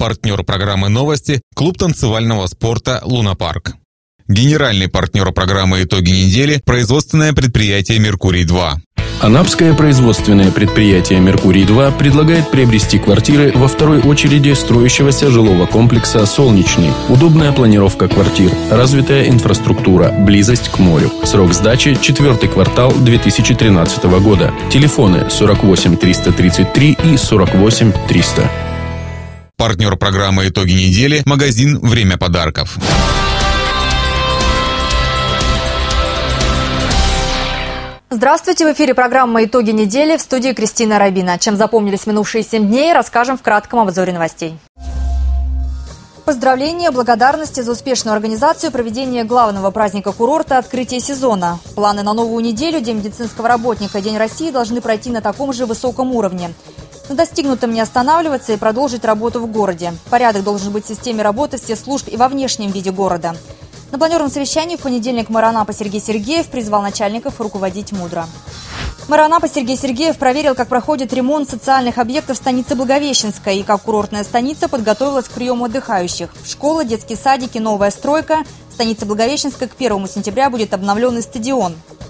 Партнер программы «Новости» – клуб танцевального спорта «Лунапарк». Генеральный партнер программы «Итоги недели» – производственное предприятие «Меркурий-2». Анапское производственное предприятие «Меркурий-2» предлагает приобрести квартиры во второй очереди строящегося жилого комплекса «Солнечный». Удобная планировка квартир, развитая инфраструктура, близость к морю. Срок сдачи – 4-й квартал 2013 года. Телефоны 48 333 и 48 300. Партнер программы «Итоги недели» – магазин «Время подарков». Здравствуйте, в эфире программа «Итоги недели», в студии Кристина Рабина. Чем запомнились минувшие 7 дней, расскажем в кратком обзоре новостей. Поздравления, благодарности за успешную организацию проведения главного праздника курорта – открытия сезона. Планы на новую неделю, День медицинского работника, День России должны пройти на таком же высоком уровне. На достигнутом не останавливаться и продолжить работу в городе. Порядок должен быть в системе работы всех служб и во внешнем виде города. На планерном совещании в понедельник мэр Анапы Сергей Сергеев призвал начальников руководить мудро. Мэр Анапы Сергей Сергеев проверил, как проходит ремонт социальных объектов станицы Благовещенской и как курортная станица подготовилась к приему отдыхающих. Школа, детские садики, новая стройка. В станице Благовещенской к 1 сентября будет обновленный стадион.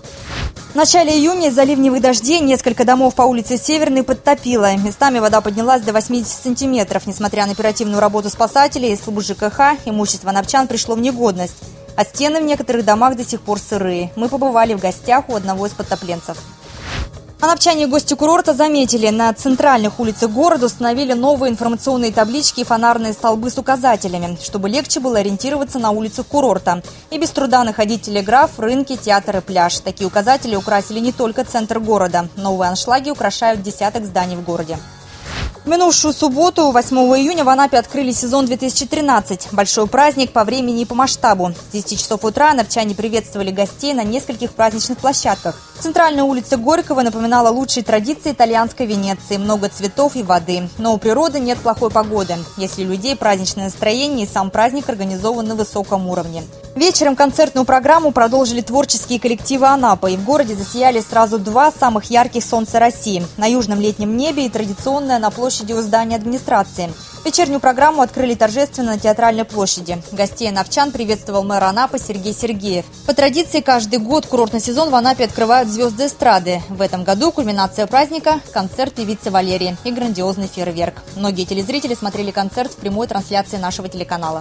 В начале июня из-за ливневых дождей несколько домов по улице Северной подтопило. Местами вода поднялась до 80 сантиметров. Несмотря на оперативную работу спасателей и службы ЖКХ, имущество анапчан пришло в негодность. А стены в некоторых домах до сих пор сырые. Мы побывали в гостях у одного из подтопленцев. Анапчане и гости курорта заметили, на центральных улицах города установили новые информационные таблички и фонарные столбы с указателями, чтобы легче было ориентироваться на улицах курорта. И без труда находить телеграф, рынки, театр и пляж. Такие указатели украсили не только центр города. Новые аншлаги украшают десяток зданий в городе. В минувшую субботу, 8 июня, в Анапе открыли сезон 2013. Большой праздник по времени и по масштабу. С 10 часов утра анапчане приветствовали гостей на нескольких праздничных площадках. Центральная улица Горького напоминала лучшие традиции итальянской Венеции. Много цветов и воды. Но у природы нет плохой погоды. Если у людей праздничное настроение, и сам праздник организован на высоком уровне. Вечером концертную программу продолжили творческие коллективы Анапы. И в городе засияли сразу два самых ярких солнца России. На южном летнем небе и традиционное на площади у здания администрации. Вечернюю программу открыли торжественно на Театральной площади. Гостей анапчан приветствовал мэр Анапы Сергей Сергеев. По традиции, каждый год курортный сезон в Анапе открывают звезды эстрады. В этом году кульминация праздника – концерт певицы Валерии и грандиозный фейерверк. Многие телезрители смотрели концерт в прямой трансляции нашего телеканала.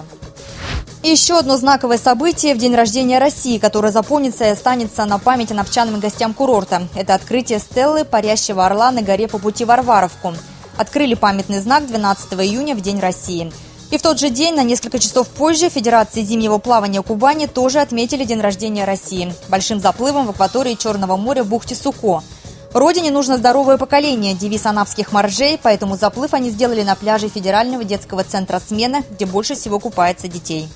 И еще одно знаковое событие в день рождения России, которое запомнится и останется на память анапчанам и гостям курорта. Это открытие стелы парящего орла на горе по пути в Варваровку. Открыли памятный знак 12 июня в День России. И в тот же день, на несколько часов позже, Федерации зимнего плавания Кубани тоже отметили день рождения России. Большим заплывом в акватории Черного моря в бухте Суко. Родине нужно здоровое поколение, девиз анапских моржей, поэтому заплыв они сделали на пляже Федерального детского центра «Смена», где больше всего купается детей.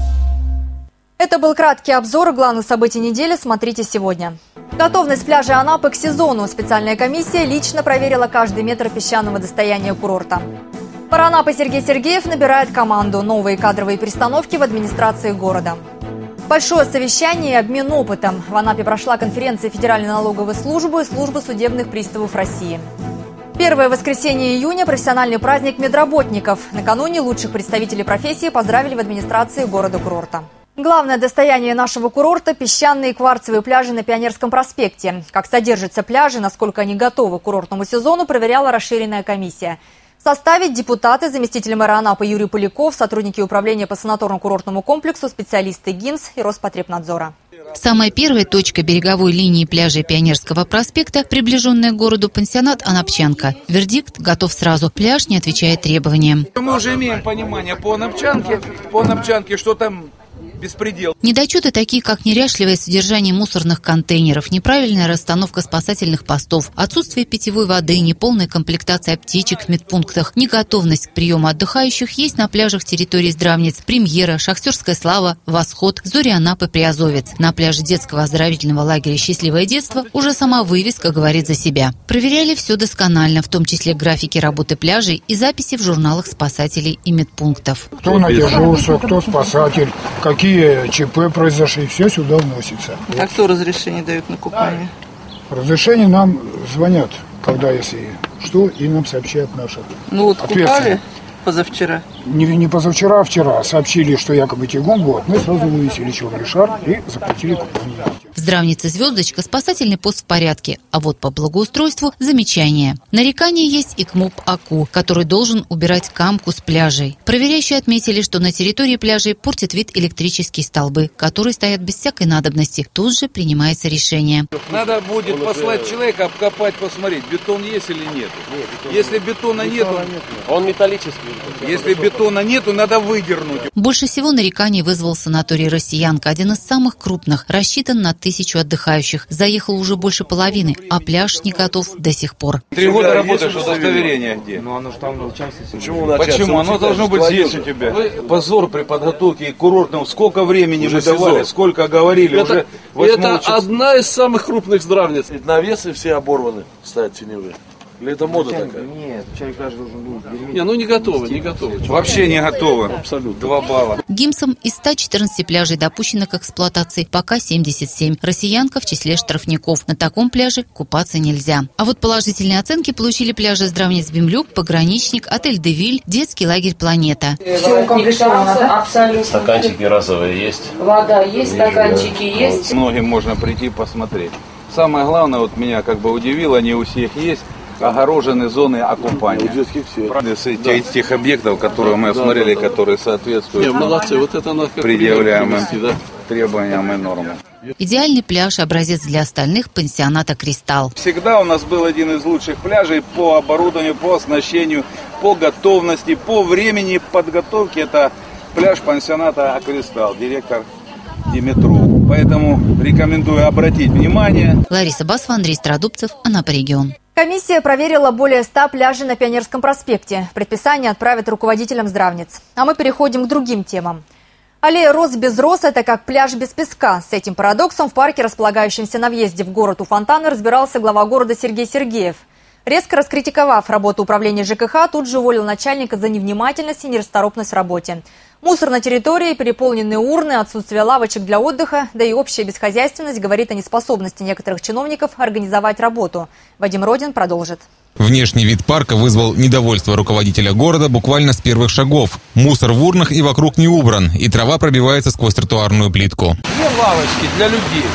Это был краткий обзор главных событий недели. Смотрите сегодня. Готовность пляжа Анапы к сезону. Специальная комиссия лично проверила каждый метр песчаного достояния курорта. Мэр Анапы Сергей Сергеев набирает команду. Новые кадровые перестановки в администрации города. Большое совещание и обмен опытом. В Анапе прошла конференция Федеральной налоговой службы и службы судебных приставов России. Первое воскресенье июня – профессиональный праздник медработников. Накануне лучших представителей профессии поздравили в администрации города-курорта. Главное достояние нашего курорта – песчаные кварцевые пляжи на Пионерском проспекте. Как содержатся пляжи, насколько они готовы к курортному сезону, проверяла расширенная комиссия. В составе депутаты, заместитель мэра Анапы Юрий Поляков, сотрудники управления по санаторно-курортному комплексу, специалисты ГИНС и Роспотребнадзора. Самая первая точка береговой линии пляжа Пионерского проспекта, приближенная к городу пансионат «Анапчанка». Вердикт готов сразу. Пляж не отвечает требованиям. Мы уже имеем понимание по Анапчанке, что там беспредел. Недочеты такие, как неряшливое содержание мусорных контейнеров, неправильная расстановка спасательных постов, отсутствие питьевой воды, неполная комплектация аптечек в медпунктах, неготовность к приему отдыхающих есть на пляжах территории Здравниц, Премьера, Шахтерская Слава, Восход, Зори Анапы, Приазовец. На пляже детского оздоровительного лагеря «Счастливое детство» уже сама вывеска говорит за себя. Проверяли все досконально, в том числе графики работы пляжей и записи в журналах спасателей и медпунктов. Кто на дежурстве, кто спасатель, какие ЧП произошли, все сюда вносится. А кто разрешение дает на купание? Разрешение нам звонят, когда если что, и нам сообщают наши. Ну вот купали? Позавчера. Не позавчера, а вчера сообщили, что якобы тягун будет. Мы сразу вывесили черный шар и запретили купание. В Здравнице «Звездочка» спасательный пост в порядке, а вот по благоустройству замечания. Нарекания есть и к МУП АКУ, который должен убирать камку с пляжей. Проверяющие отметили, что на территории пляжей портит вид электрические столбы, которые стоят без всякой надобности. Тут же принимается решение. Надо будет послать человека обкопать, посмотреть, бетон есть или нет. Если бетона нет, он металлический. Если бетона нету, надо выдернуть. Больше всего нареканий вызвал санаторий «Россиянка», один из самых крупных, рассчитан на 1000 отдыхающих. Заехало уже больше половины, а пляж не готов до сих пор. 3 года работаешь, удостоверение где? Ну оно же там на участке. Почему? Оно должно быть здесь у тебя. Позор при подготовке к курортному. Сколько времени мы давали, сколько говорили. Это одна из самых крупных здравниц. Навесы все оборваны, кстати, теневые. Или это мода такая? Нет, человек даже должен быть. Не готовы. Вообще не готовы. Абсолютно. 2 балла. ГИМСом из 114 пляжей допущено к эксплуатации пока 77. «Россиянка» в числе штрафников. На таком пляже купаться нельзя. А вот положительные оценки получили пляжи Здравниц Бемлюк, Пограничник, отель «Девиль», детский лагерь «Планета». Все укомплектовано, да? Абсолютно. Стаканчики разовые есть. Вода есть, стаканчики есть. Многим можно прийти посмотреть. Самое главное, вот меня как бы удивило, не у всех есть огорожены зоны окупания. Из тех объектов, которые мы осмотрели, которые соответствуют предъявляемым требованиям и нормам. Идеальный пляж – образец для остальных пансионата «Кристалл». Всегда у нас был один из лучших пляжей по оборудованию, по оснащению, по готовности, по времени подготовки. Это пляж пансионата «Кристалл», директор Димитров. Поэтому рекомендую обратить внимание. Лариса Басова, Андрей Стародубцев, Анапа регион. Комиссия проверила более 100 пляжей на Пионерском проспекте. Предписание отправят руководителям здравниц. А мы переходим к другим темам. Аллея роз без роз – это как пляж без песка. С этим парадоксом в парке, располагающемся на въезде в город у фонтана, разбирался глава города Сергей Сергеев. Резко раскритиковав работу управления ЖКХ, тут же уволил начальника за невнимательность и нерасторопность в работе. Мусор на территории, переполненные урны, отсутствие лавочек для отдыха, да и общая бесхозяйственность говорит о неспособности некоторых чиновников организовать работу. Вадим Родин продолжит. Внешний вид парка вызвал недовольство руководителя города буквально с первых шагов. Мусор в урнах и вокруг не убран, и трава пробивается сквозь тротуарную плитку. 2 лавочки для людей.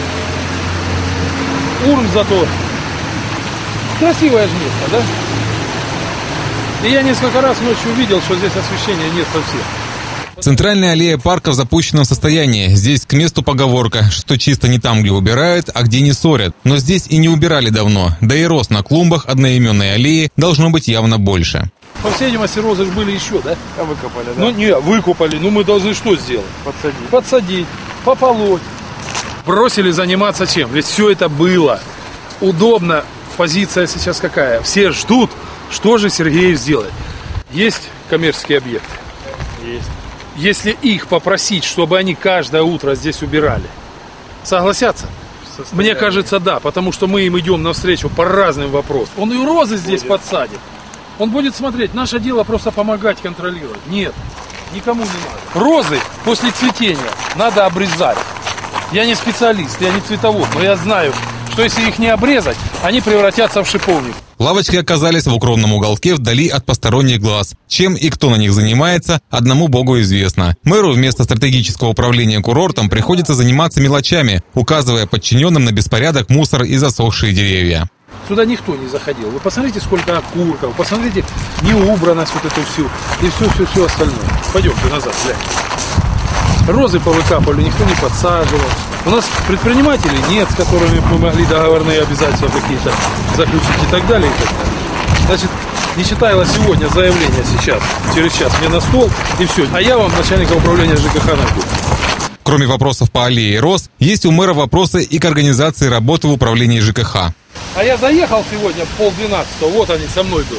Урн зато. Красивое же место, да? И я несколько раз ночью увидел, что здесь освещения нет совсем. Центральная аллея парка в запущенном состоянии. Здесь к месту поговорка, что чисто не там, где убирают, а где не ссорят. Но здесь и не убирали давно. Да и роз на клумбах одноименной аллеи должно быть явно больше. По всей видимости, розы же были еще, да? А выкопали, да? Ну не, выкопали. Ну мы должны что сделать? Подсадить, пополоть. Бросили заниматься чем? Ведь все это было. Удобно. Позиция сейчас какая? Все ждут, что же Сергеев сделает. Есть коммерческие объекты? Есть. Если их попросить, чтобы они каждое утро здесь убирали, согласятся? Мне кажется, да, потому что мы им идем навстречу по разным вопросам. Он и розы здесь подсадит. Он будет смотреть, наше дело просто помогать, контролировать. Нет, никому не надо. Розы после цветения надо обрезать. Я не специалист, я не цветовод, но я знаю, что если их не обрезать, они превратятся в шиповник. Лавочки оказались в укромном уголке вдали от посторонних глаз. Чем и кто на них занимается, одному богу известно. Мэру вместо стратегического управления курортом приходится заниматься мелочами, указывая подчиненным на беспорядок, мусор и засохшие деревья. Сюда никто не заходил. Вы посмотрите, сколько окурков, посмотрите неубранность вот эту всю и все остальное. Пойдемте назад, глянь. Розы повыкапывали, никто не подсаживал. У нас предпринимателей нет, с которыми мы могли договорные обязательства какие-то заключить и так далее, и так далее. Значит, не читала сегодня заявление сейчас, через час мне на стол, и все. А я вам начальника управления ЖКХ найду. Кроме вопросов по аллее роз, есть у мэра вопросы и к организации работы в управлении ЖКХ. А я заехал сегодня в 11:30, вот они со мной был.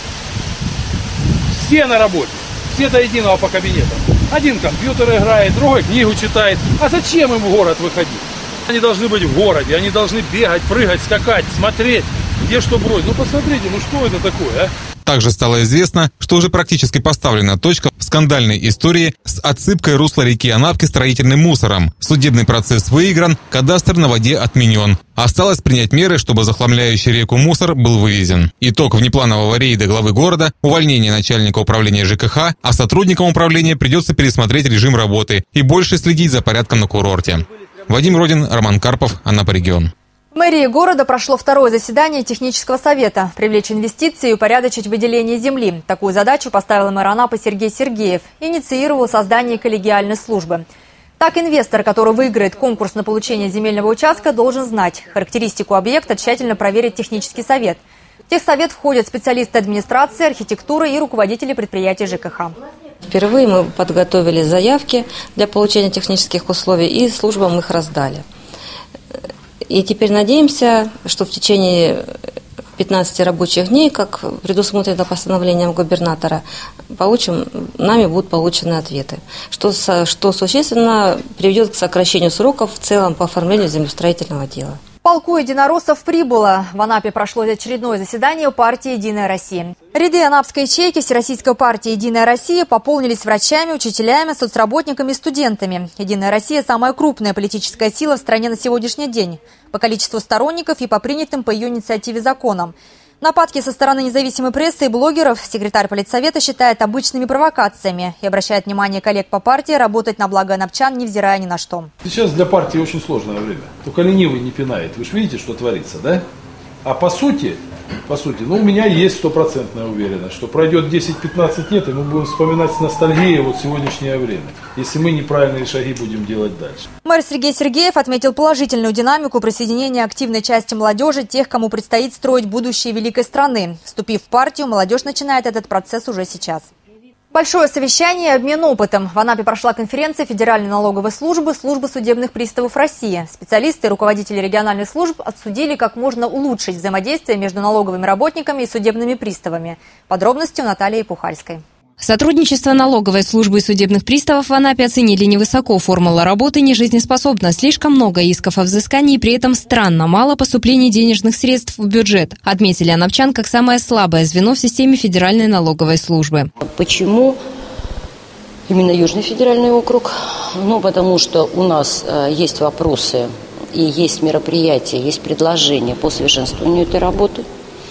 Все на работе, все до единого по кабинетам. Один компьютер играет, другой книгу читает. А зачем им в город выходить? Они должны быть в городе, они должны бегать, прыгать, скакать, смотреть, где что бродит. Ну посмотрите, ну что это такое, а? Также стало известно, что уже практически поставлена точка в скандальной истории с с отсыпкой русла реки Анапки строительным мусором. Судебный процесс выигран, кадастр на воде отменен. Осталось принять меры, чтобы захламляющий реку мусор был вывезен. Итог внепланового рейда главы города – увольнение начальника управления ЖКХ, а сотрудникам управления придется пересмотреть режим работы и больше следить за порядком на курорте. Вадим Родин, Роман Карпов, Анапа регион. В мэрии города прошло второе заседание технического совета «Привлечь инвестиции и упорядочить выделение земли». Такую задачу поставил мэр Анапы Сергей Сергеев и инициировал создание коллегиальной службы. Так, инвестор, который выиграет конкурс на получение земельного участка, должен знать характеристику объекта, тщательно проверить технический совет. В техсовет входят специалисты администрации, архитектуры и руководители предприятий ЖКХ. Впервые мы подготовили заявки для получения технических условий, и службам их раздали. И теперь надеемся, что в течение 15 рабочих дней, как предусмотрено постановлением губернатора, нами будут получены ответы, что существенно приведет к сокращению сроков в целом по оформлению землестроительного дела. Полку единороссов прибыло. В Анапе прошло очередное заседание партии «Единая Россия». Ряды анапской ячейки Всероссийской партии «Единая Россия» пополнились врачами, учителями, соцработниками и студентами. «Единая Россия» – самая крупная политическая сила в стране на сегодняшний день по количеству сторонников и по принятым по ее инициативе законам. Нападки со стороны независимой прессы и блогеров секретарь политсовета считает обычными провокациями и обращает внимание коллег по партии работать на благо анапчан, невзирая ни на что. Сейчас для партии очень сложное время. Только ленивый не пинает. Вы же видите, что творится, да? А по сути, у меня есть стопроцентная уверенность, что пройдет 10-15 лет, и мы будем вспоминать с ностальгией сегодняшнее время, если мы неправильные шаги будем делать дальше. Мэр Сергей Сергеев отметил положительную динамику присоединения активной части молодежи, тех, кому предстоит строить будущее великой страны. Вступив в партию, молодежь начинает этот процесс уже сейчас. Большое совещание и обмен опытом. В Анапе прошла конференция Федеральной налоговой службы, службы судебных приставов России. Специалисты и руководители региональных служб обсудили, как можно улучшить взаимодействие между налоговыми работниками и судебными приставами. Подробности у Натальи Пухальской. Сотрудничество налоговой службы и судебных приставов в Анапе оценили невысоко. Формула работы нежизнеспособна. Слишком много исков о взыскании, и при этом странно мало поступлений денежных средств в бюджет. Отметили анапчан как самое слабое звено в системе Федеральной налоговой службы. Почему именно Южный федеральный округ? Потому что у нас есть вопросы и есть мероприятия, есть предложения по совершенствованию этой работы.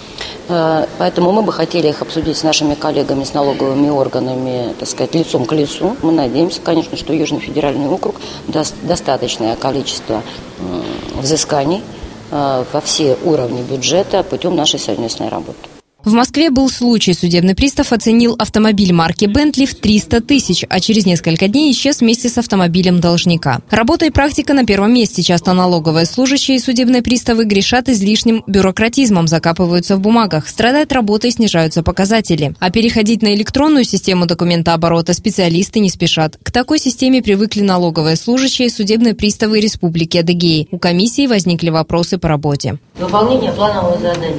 Поэтому мы бы хотели их обсудить с нашими коллегами, с налоговыми органами, так сказать, лицом к лицу. Мы надеемся, конечно, что Южный федеральный округ даст достаточное количество взысканий во все уровни бюджета путем нашей совместной работы. В Москве был случай. Судебный пристав оценил автомобиль марки «Бентли» в 300 тысяч, а через несколько дней исчез вместе с автомобилем должника. Работа и практика на первом месте. Часто налоговые служащие и судебные приставы грешат излишним бюрократизмом, закапываются в бумагах. Страдает работа и снижаются показатели. А переходить на электронную систему документооборота специалисты не спешат. К такой системе привыкли налоговые служащие и судебные приставы Республики Адыгеи. У комиссии возникли вопросы по работе. Выполнение планового задания.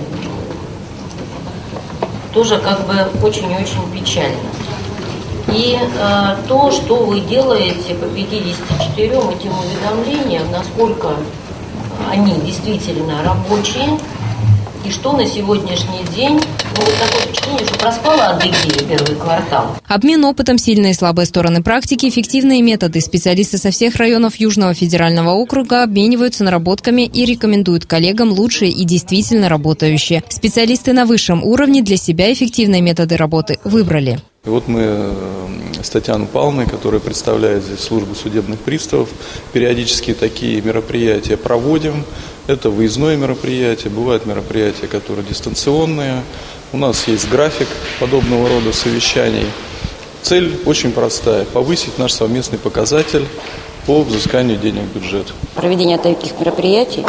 Тоже очень и очень печально. И то, что вы делаете по 54 этим уведомлениям, насколько они действительно рабочие, и что на сегодняшний день, такое впечатление, что проспала Адыгея первый квартал. Обмен опытом, сильные и слабые стороны практики, эффективные методы. Специалисты со всех районов Южного федерального округа обмениваются наработками и рекомендуют коллегам лучшие и действительно работающие. Специалисты на высшем уровне для себя эффективные методы работы выбрали. И вот мы с Татьяной Павловной, которая представляет здесь службу судебных приставов, периодически такие мероприятия проводим. Это выездное мероприятие, бывают мероприятия, которые дистанционные. У нас есть график подобного рода совещаний. Цель очень простая – повысить наш совместный показатель по взысканию денег в бюджет. Проведение таких мероприятий,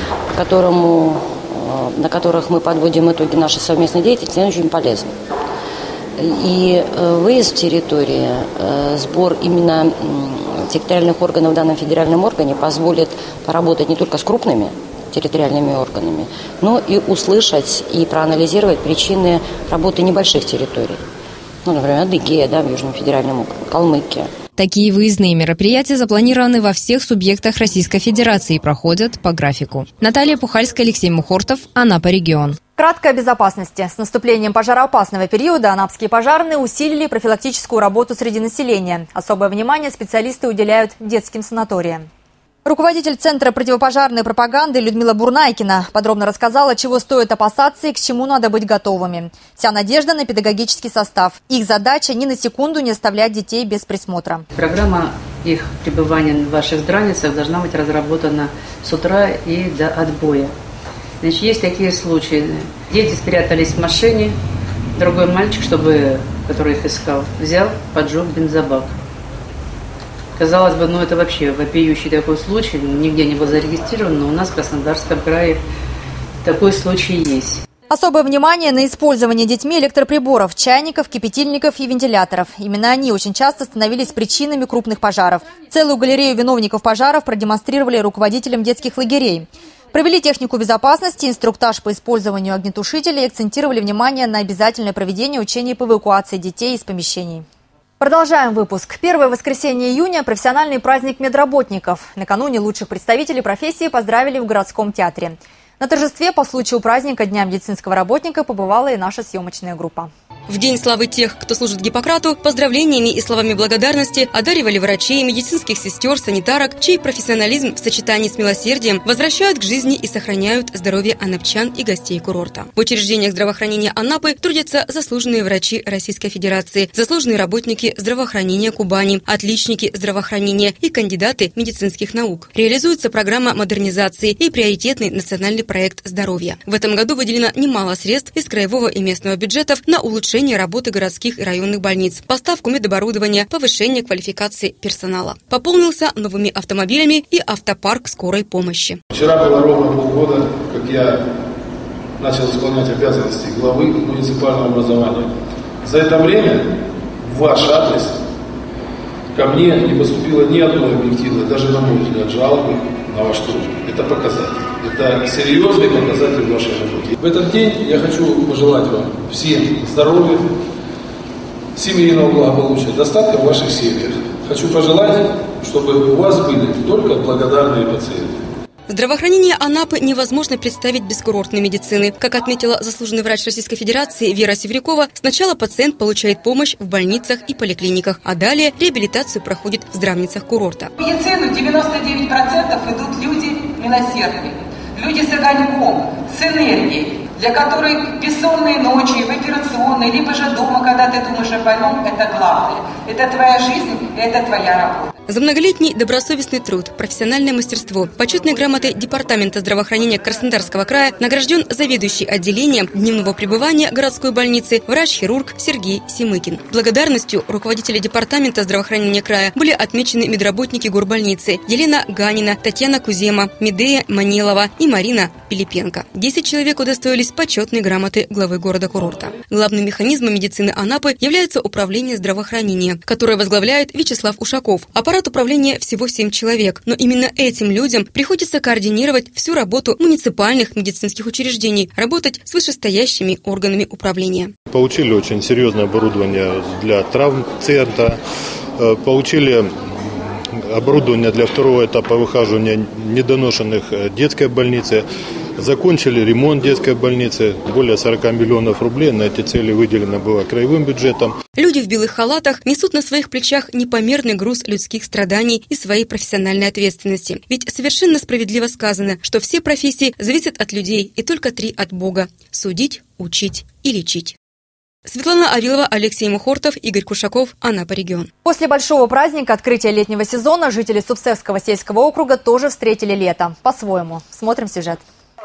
на которых мы подводим итоги нашей совместной деятельности, очень полезно. И выезд в территории, сбор именно территориальных органов в данном федеральном органе позволит поработать не только с крупными территориальными органами, но и услышать и проанализировать причины работы небольших территорий. Например, Адыгея, в Южном федеральном округе, Калмыкия. Такие выездные мероприятия запланированы во всех субъектах Российской Федерации и проходят по графику. Наталья Пухальская, Алексей Мухортов, Анапа регион. Кратко о безопасности. С наступлением пожароопасного периода анапские пожарные усилили профилактическую работу среди населения. Особое внимание специалисты уделяют детским санаториям. Руководитель Центра противопожарной пропаганды Людмила Бурнайкина подробно рассказала, чего стоит опасаться и к чему надо быть готовыми. Вся надежда на педагогический состав. Их задача ни на секунду не оставлять детей без присмотра. Программа их пребывания в ваших здравницах должна быть разработана с утра и до отбоя. Значит, есть такие случаи. Дети спрятались в машине, другой мальчик, который их искал, взял, поджег бензобак. Казалось бы, это вообще вопиющий такой случай, нигде не был зарегистрирован, но у нас в Краснодарском крае такой случай есть. Особое внимание на использование детьми электроприборов, чайников, кипятильников и вентиляторов. Именно они очень часто становились причинами крупных пожаров. Целую галерею виновников пожаров продемонстрировали руководителям детских лагерей. Провели технику безопасности, инструктаж по использованию огнетушителей и акцентировали внимание на обязательное проведение учений по эвакуации детей из помещений. Продолжаем выпуск. Первое воскресенье июня – профессиональный праздник медработников. Накануне лучших представителей профессии поздравили в городском театре. На торжестве по случаю праздника Дня медицинского работника побывала и наша съемочная группа. В День славы тех, кто служит Гиппократу, поздравлениями и словами благодарности одаривали врачей, медицинских сестер, санитарок, чей профессионализм в сочетании с милосердием возвращают к жизни и сохраняют здоровье анапчан и гостей курорта. В учреждениях здравоохранения Анапы трудятся заслуженные врачи Российской Федерации, заслуженные работники здравоохранения Кубани, отличники здравоохранения и кандидаты медицинских наук. Реализуется программа модернизации и приоритетный национальный проект здоровья. В этом году выделено немало средств из краевого и местного бюджетов на улучшение работы городских и районных больниц, поставку медоборудования, повышение квалификации персонала. Пополнился новыми автомобилями и автопарк скорой помощи. Вчера было ровно полгода, как я начал исполнять обязанности главы муниципального образования. За это время в ваш адрес ко мне не поступило ни одной объективной, даже на мой взгляд, жалобы на ваш труд. Это показатель. Это серьезный показатель вашей работы. В этот день я хочу пожелать вам всем здоровья, семейного благополучия, достатка в ваших семьях. Хочу пожелать, чтобы у вас были только благодарные пациенты. Здравоохранение Анапы невозможно представить без курортной медицины. Как отметила заслуженный врач Российской Федерации Вера Севрякова, сначала пациент получает помощь в больницах и поликлиниках, а далее реабилитацию проходит в здравницах курорта. В медицину 99% идут люди милосердные, люди с огоньком, с энергией, для которых бессонные ночи в операционной, либо же дома, когда ты думаешь о больном, это главное. Это твоя жизнь, это твоя работа. За многолетний добросовестный труд, профессиональное мастерство, почетной грамотой Департамента здравоохранения Краснодарского края награжден заведующий отделением дневного пребывания городской больницы врач-хирург Сергей Семыкин. Благодарностью руководителя Департамента здравоохранения края были отмечены медработники горбольницы Елена Ганина, Татьяна Кузема, Медея Манилова и Марина Пилипенко. 10 человек удостоились почетной грамоты главы города-курорта. Главным механизмом медицины Анапы является управление здравоохранения, которое возглавляет Вячеслав Ушаков. Аппарат управления всего 7 человек, но именно этим людям приходится координировать всю работу муниципальных медицинских учреждений, работать с вышестоящими органами управления. Получили очень серьезное оборудование для травмцентра, получили оборудование для второго этапа выхаживания недоношенных детской больницы. Закончили ремонт детской больницы. Более 40 миллионов рублей на эти цели выделено было краевым бюджетом. Люди в белых халатах несут на своих плечах непомерный груз людских страданий и своей профессиональной ответственности. Ведь совершенно справедливо сказано, что все профессии зависят от людей и только 3 от Бога – судить, учить и лечить. Светлана Авилова, Алексей Мухортов, Игорь Кушаков, Анапа регион. После большого праздника открытия летнего сезона жители Супсевского сельского округа тоже встретили лето. По-своему. Смотрим сюжет.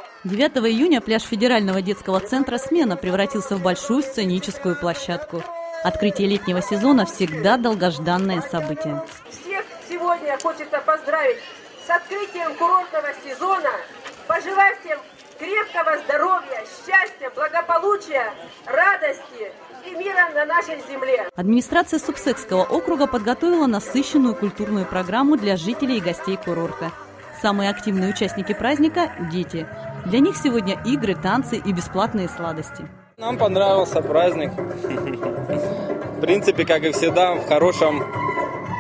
9 июня пляж Федерального детского центра «Смена» превратился в большую сценическую площадку. Открытие летнего сезона всегда долгожданное событие. Всех сегодня хочется поздравить с открытием курортного сезона. Пожелать всем крепкого здоровья, счастья, благополучия, радости и мира на нашей земле. Администрация Супсекского округа подготовила насыщенную культурную программу для жителей и гостей курорта. Самые активные участники праздника – дети. Для них сегодня игры, танцы и бесплатные сладости. Нам понравился праздник. В принципе, как и всегда, в хорошем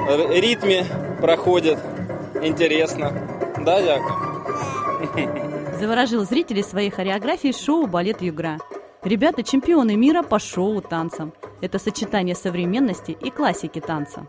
ритме проходит. Интересно. Да, Яка? заворожил зрителей своей хореографией шоу «Балет Югра». Ребята – чемпионы мира по шоу-танцам. Это сочетание современности и классики танца.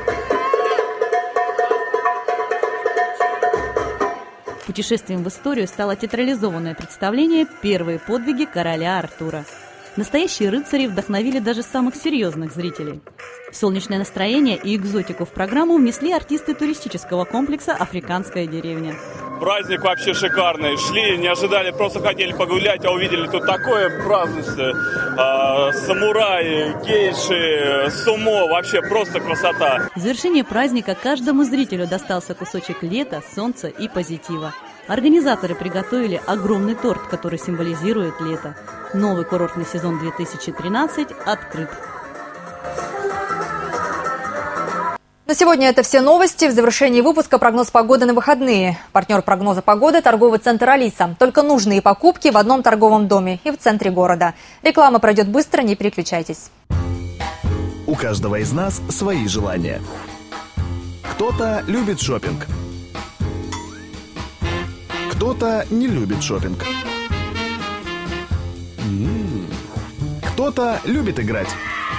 Путешествием в историю стало театрализованное представление «Первые подвиги короля Артура». Настоящие рыцари вдохновили даже самых серьезных зрителей. Солнечное настроение и экзотику в программу внесли артисты туристического комплекса «Африканская деревня». Праздник вообще шикарный. Шли, не ожидали, просто хотели погулять, а увидели тут такое празднество. Самураи, гейши, сумо, вообще просто красота. В завершение праздника каждому зрителю достался кусочек лета, солнца и позитива. Организаторы приготовили огромный торт, который символизирует лето. Новый курортный сезон 2013 открыт. На сегодня это все новости. В завершении выпуска прогноз погоды на выходные. Партнер прогноза погоды – торговый центр «Алиса». Только нужные покупки в одном торговом доме и в центре города. Реклама пройдет быстро, не переключайтесь. У каждого из нас свои желания. Кто-то любит шопинг. Кто-то не любит шопинг. Кто-то любит играть.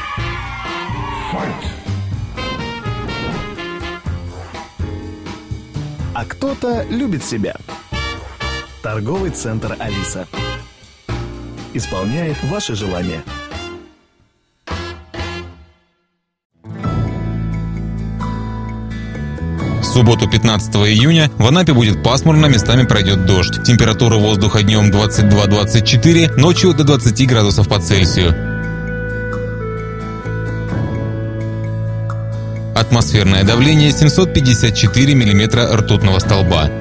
А кто-то любит себя. Торговый центр «Алиса» исполняет ваши желания. В субботу 15 июня в Анапе будет пасмурно, местами пройдет дождь. Температура воздуха днем 22-24, ночью до 20 градусов по Цельсию. Атмосферное давление 754 миллиметра ртутного столба.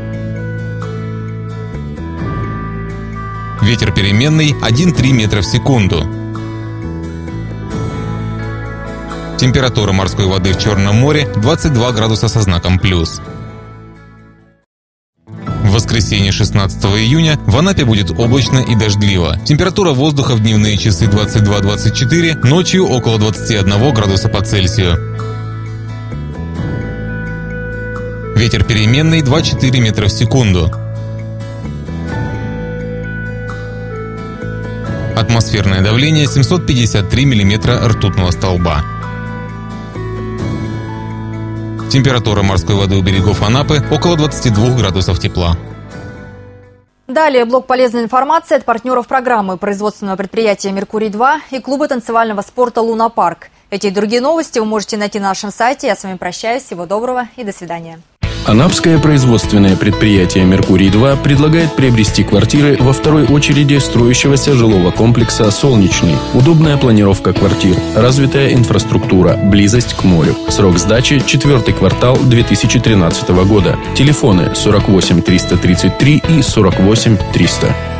Ветер переменный 1,3 метра в секунду. Температура морской воды в Черном море 22 градуса со знаком плюс. В воскресенье 16 июня в Анапе будет облачно и дождливо. Температура воздуха в дневные часы 22-24, ночью около 21 градуса по Цельсию. Ветер переменный 2,4 метра в секунду. Атмосферное давление 753 миллиметра ртутного столба. Температура морской воды у берегов Анапы около 22 градусов тепла. Далее блок полезной информации от партнеров программы производственного предприятия «Меркурий-2» и клуба танцевального спорта «Луна-парк». Эти и другие новости вы можете найти на нашем сайте. Я с вами прощаюсь. Всего доброго и до свидания. Анапское производственное предприятие «Меркурий-2» предлагает приобрести квартиры во второй очереди строящегося жилого комплекса «Солнечный». Удобная планировка квартир, развитая инфраструктура, близость к морю. Срок сдачи – 4-й квартал 2013 года. Телефоны 48 333 и 48 300.